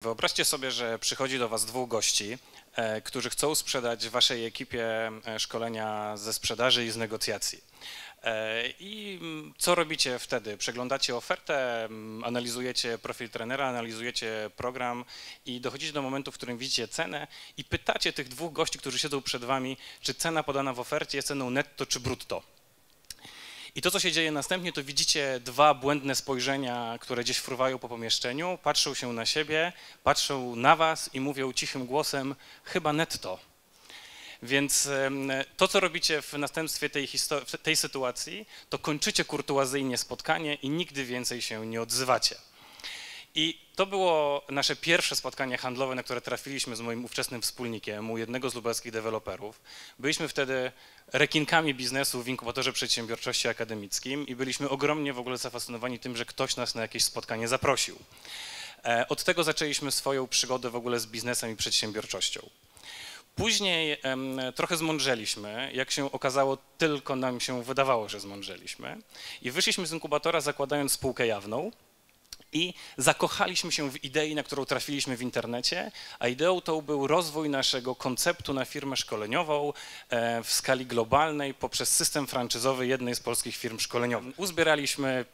Wyobraźcie sobie, że przychodzi do Was dwóch gości, którzy chcą sprzedać Waszej ekipie szkolenia ze sprzedaży i z negocjacji. I co robicie wtedy? Przeglądacie ofertę, analizujecie profil trenera, analizujecie program i dochodzicie do momentu, w którym widzicie cenę i pytacie tych dwóch gości, którzy siedzą przed Wami, czy cena podana w ofercie jest ceną netto czy brutto. I to, co się dzieje następnie, to widzicie dwa błędne spojrzenia, które gdzieś fruwają po pomieszczeniu, patrzą się na siebie, patrzą na was i mówią cichym głosem, chyba netto. Więc to, co robicie w następstwie tej sytuacji, to kończycie kurtuazyjnie spotkanie i nigdy więcej się nie odzywacie. I to było nasze pierwsze spotkanie handlowe, na które trafiliśmy z moim ówczesnym wspólnikiem, u jednego z lubelskich deweloperów. Byliśmy wtedy rekinkami biznesu w inkubatorze przedsiębiorczości akademickim i byliśmy ogromnie w ogóle zafascynowani tym, że ktoś nas na jakieś spotkanie zaprosił. Od tego zaczęliśmy swoją przygodę w ogóle z biznesem i przedsiębiorczością. Później trochę zmądrzeliśmy, jak się okazało, tylko nam się wydawało, że zmądrzeliśmy i wyszliśmy z inkubatora zakładając spółkę jawną. I zakochaliśmy się w idei, na którą trafiliśmy w internecie, a ideą tą był rozwój naszego konceptu na firmę szkoleniową w skali globalnej poprzez system franczyzowy jednej z polskich firm szkoleniowych. Uzbieraliśmy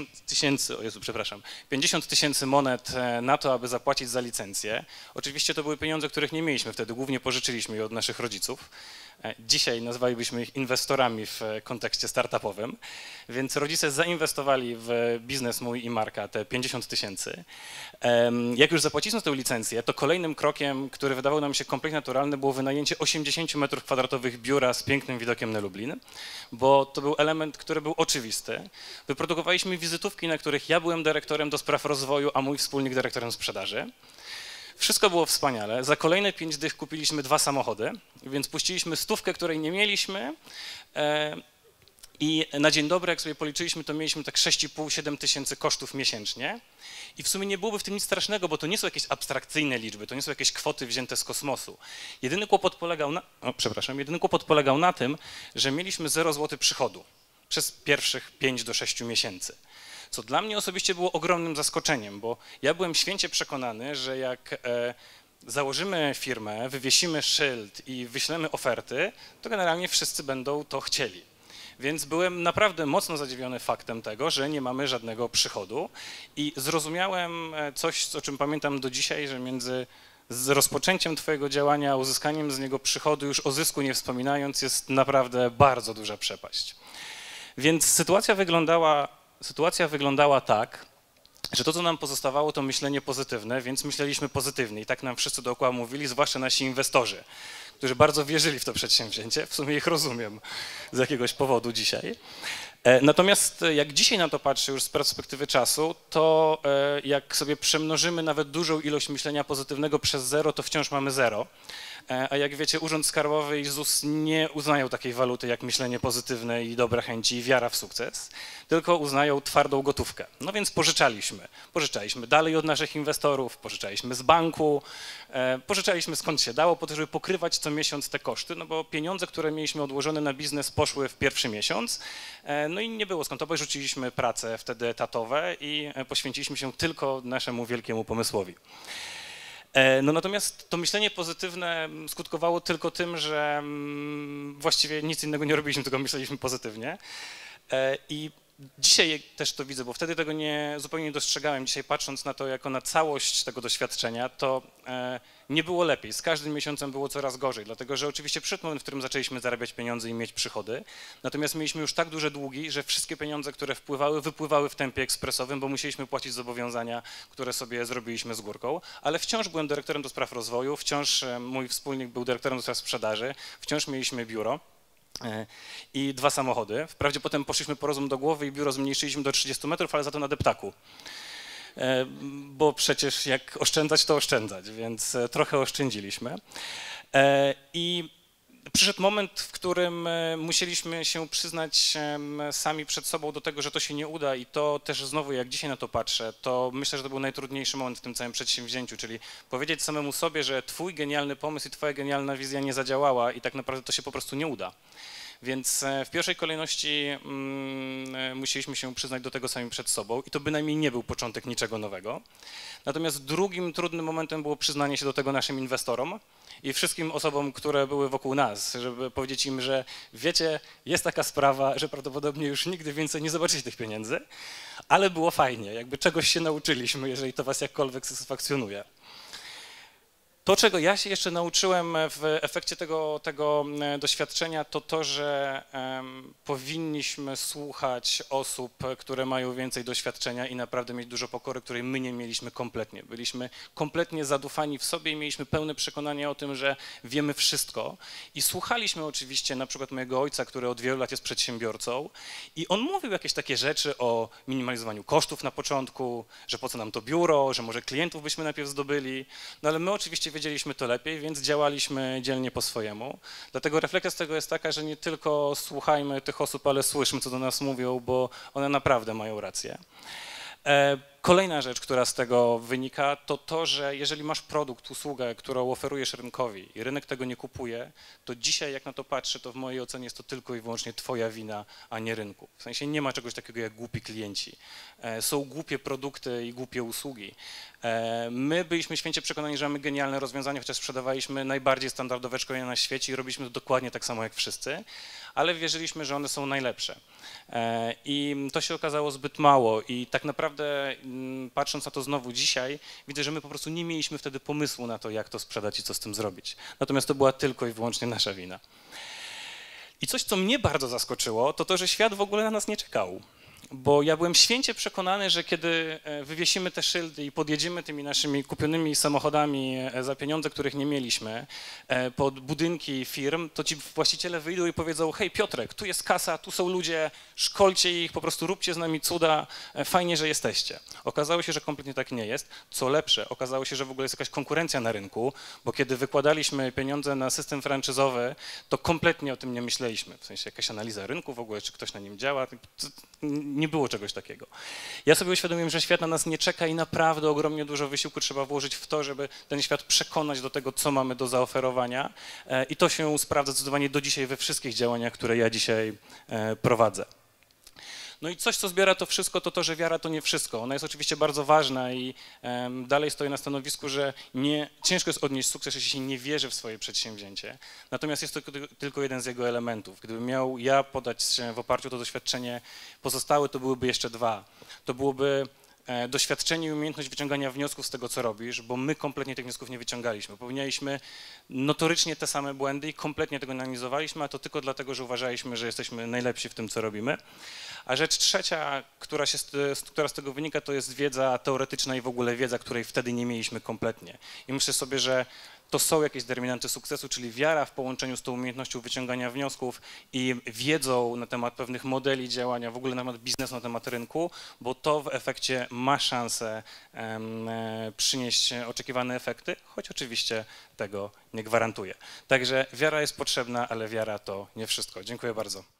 50 tysięcy monet na to, aby zapłacić za licencję. Oczywiście to były pieniądze, których nie mieliśmy wtedy, głównie pożyczyliśmy je od naszych rodziców. Dzisiaj nazwalibyśmy ich inwestorami w kontekście startupowym, więc rodzice zainwestowali w biznes mój i Marka te 50 tysięcy. Jak już zapłaciliśmy tę licencję, to kolejnym krokiem, który wydawał nam się kompletnie naturalny, było wynajęcie 80 m2 biura z pięknym widokiem na Lublin, bo to był element, który był oczywisty. Wyprodukowaliśmy wizytówki, na których ja byłem dyrektorem do spraw rozwoju, a mój wspólnik dyrektorem sprzedaży. Wszystko było wspaniale. Za kolejne 5 dych kupiliśmy 2 samochody, więc puściliśmy stówkę, której nie mieliśmy i na dzień dobry, jak sobie policzyliśmy, to mieliśmy tak 6,5–7 tysięcy kosztów miesięcznie i w sumie nie byłoby w tym nic strasznego, bo to nie są jakieś abstrakcyjne liczby, to nie są jakieś kwoty wzięte z kosmosu. Jedyny kłopot polegał na tym, że mieliśmy 0 zł przychodu przez pierwszych 5 do 6 miesięcy. Co dla mnie osobiście było ogromnym zaskoczeniem, bo ja byłem święcie przekonany, że jak założymy firmę, wywiesimy szyld i wyślemy oferty, to generalnie wszyscy będą to chcieli. Więc byłem naprawdę mocno zadziwiony faktem tego, że nie mamy żadnego przychodu i zrozumiałem coś, o czym pamiętam do dzisiaj, że między rozpoczęciem twojego działania a uzyskaniem z niego przychodu, już o zysku nie wspominając, jest naprawdę bardzo duża przepaść. Więc sytuacja wyglądała tak, że to, co nam pozostawało, to myślenie pozytywne, więc myśleliśmy pozytywnie i tak nam wszyscy dookoła mówili, zwłaszcza nasi inwestorzy, którzy bardzo wierzyli w to przedsięwzięcie. W sumie ich rozumiem z jakiegoś powodu dzisiaj. Natomiast jak dzisiaj na to patrzę już z perspektywy czasu, to jak sobie przemnożymy nawet dużą ilość myślenia pozytywnego przez 0, to wciąż mamy 0. A jak wiecie, Urząd Skarbowy i ZUS nie uznają takiej waluty jak myślenie pozytywne i dobre chęci i wiara w sukces, tylko uznają twardą gotówkę. No więc pożyczaliśmy. Pożyczaliśmy dalej od naszych inwestorów, pożyczaliśmy z banku, pożyczaliśmy skąd się dało, po to, żeby pokrywać co miesiąc te koszty, no bo pieniądze, które mieliśmy odłożone na biznes, poszły w pierwszy miesiąc, no i nie było skąd, to rzuciliśmy prace wtedy etatowe i poświęciliśmy się tylko naszemu wielkiemu pomysłowi. No natomiast to myślenie pozytywne skutkowało tylko tym, że właściwie nic innego nie robiliśmy, tylko myśleliśmy pozytywnie. I dzisiaj też to widzę, bo wtedy tego zupełnie nie dostrzegałem. Dzisiaj patrząc na to jako na całość tego doświadczenia, to nie było lepiej. Z każdym miesiącem było coraz gorzej, dlatego że oczywiście przyszedł moment, w którym zaczęliśmy zarabiać pieniądze i mieć przychody, natomiast mieliśmy już tak duże długi, że wszystkie pieniądze, które wpływały, wypływały w tempie ekspresowym, bo musieliśmy płacić zobowiązania, które sobie zrobiliśmy z górką, ale wciąż byłem dyrektorem do spraw rozwoju, wciąż mój wspólnik był dyrektorem do spraw sprzedaży, wciąż mieliśmy biuro i 2 samochody. Wprawdzie potem poszliśmy po rozum do głowy i biuro zmniejszyliśmy do 30 metrów, ale za to na deptaku. Bo przecież jak oszczędzać, to oszczędzać, więc trochę oszczędziliśmy. I przyszedł moment, w którym musieliśmy się przyznać sami przed sobą do tego, że to się nie uda i to też znowu, jak dzisiaj na to patrzę, to myślę, że to był najtrudniejszy moment w tym całym przedsięwzięciu, czyli powiedzieć samemu sobie, że twój genialny pomysł i twoja genialna wizja nie zadziałała i tak naprawdę to się po prostu nie uda. Więc w pierwszej kolejności musieliśmy się przyznać do tego sami przed sobą i to bynajmniej nie był początek niczego nowego. Natomiast drugim trudnym momentem było przyznanie się do tego naszym inwestorom i wszystkim osobom, które były wokół nas, żeby powiedzieć im, że wiecie, jest taka sprawa, że prawdopodobnie już nigdy więcej nie zobaczycie tych pieniędzy, ale było fajnie, jakby czegoś się nauczyliśmy, jeżeli to was jakkolwiek satysfakcjonuje. To, czego ja się jeszcze nauczyłem w efekcie tego doświadczenia, to to, że powinniśmy słuchać osób, które mają więcej doświadczenia i naprawdę mieć dużo pokory, której my nie mieliśmy kompletnie. Byliśmy kompletnie zadufani w sobie i mieliśmy pełne przekonanie o tym, że wiemy wszystko. I słuchaliśmy oczywiście na przykład mojego ojca, który od wielu lat jest przedsiębiorcą i on mówił jakieś takie rzeczy o minimalizowaniu kosztów na początku, że po co nam to biuro, że może klientów byśmy najpierw zdobyli, no ale my oczywiście wiedzieliśmy to lepiej, więc działaliśmy dzielnie po swojemu. Dlatego refleksja z tego jest taka, że nie tylko słuchajmy tych osób, ale słyszmy, co do nas mówią, bo one naprawdę mają rację. Kolejna rzecz, która z tego wynika, to to, że jeżeli masz produkt, usługę, którą oferujesz rynkowi i rynek tego nie kupuje, to dzisiaj jak na to patrzę, to w mojej ocenie jest to tylko i wyłącznie twoja wina, a nie rynku. W sensie nie ma czegoś takiego jak głupi klienci. Są głupie produkty i głupie usługi. My byliśmy święcie przekonani, że mamy genialne rozwiązanie, chociaż sprzedawaliśmy najbardziej standardowe szkolenia na świecie i robiliśmy to dokładnie tak samo jak wszyscy, ale wierzyliśmy, że one są najlepsze. I to się okazało zbyt mało i tak naprawdę patrząc na to znowu dzisiaj, widzę, że my po prostu nie mieliśmy wtedy pomysłu na to, jak to sprzedać i co z tym zrobić. Natomiast to była tylko i wyłącznie nasza wina. I coś, co mnie bardzo zaskoczyło, to to, że świat w ogóle na nas nie czekał. Bo ja byłem święcie przekonany, że kiedy wywiesimy te szyldy i podjedziemy tymi naszymi kupionymi samochodami za pieniądze, których nie mieliśmy, pod budynki firm, to ci właściciele wyjdą i powiedzą: hej Piotrek, tu jest kasa, tu są ludzie, szkolcie ich, po prostu róbcie z nami cuda, fajnie, że jesteście. Okazało się, że kompletnie tak nie jest. Co lepsze, okazało się, że w ogóle jest jakaś konkurencja na rynku, bo kiedy wykładaliśmy pieniądze na system franczyzowy, to kompletnie o tym nie myśleliśmy. W sensie jakaś analiza rynku w ogóle, czy ktoś na nim działa, nie było czegoś takiego. Ja sobie uświadomiłem, że świat na nas nie czeka i naprawdę ogromnie dużo wysiłku trzeba włożyć w to, żeby ten świat przekonać do tego, co mamy do zaoferowania i to się sprawdza zdecydowanie do dzisiaj we wszystkich działaniach, które ja dzisiaj prowadzę. No i coś, co zbiera to wszystko, to to, że wiara to nie wszystko. Ona jest oczywiście bardzo ważna i dalej stoję na stanowisku, że ciężko jest odnieść sukces, jeśli się nie wierzy w swoje przedsięwzięcie. Natomiast jest to tylko jeden z jego elementów. Gdybym miał ja podać się w oparciu o to doświadczenie pozostałe, to byłyby jeszcze dwa. To byłoby doświadczenie i umiejętność wyciągania wniosków z tego, co robisz, bo my kompletnie tych wniosków nie wyciągaliśmy. Popełnialiśmy notorycznie te same błędy i kompletnie tego nie analizowaliśmy, a to tylko dlatego, że uważaliśmy, że jesteśmy najlepsi w tym, co robimy. A rzecz trzecia, która z tego wynika, to jest wiedza teoretyczna i w ogóle wiedza, której wtedy nie mieliśmy kompletnie. I myślę sobie, że to są jakieś determinanty sukcesu, czyli wiara w połączeniu z tą umiejętnością wyciągania wniosków i wiedzą na temat pewnych modeli działania, w ogóle na temat biznesu, na temat rynku, bo to w efekcie ma szansę przynieść oczekiwane efekty, choć oczywiście tego nie gwarantuje. Także wiara jest potrzebna, ale wiara to nie wszystko. Dziękuję bardzo.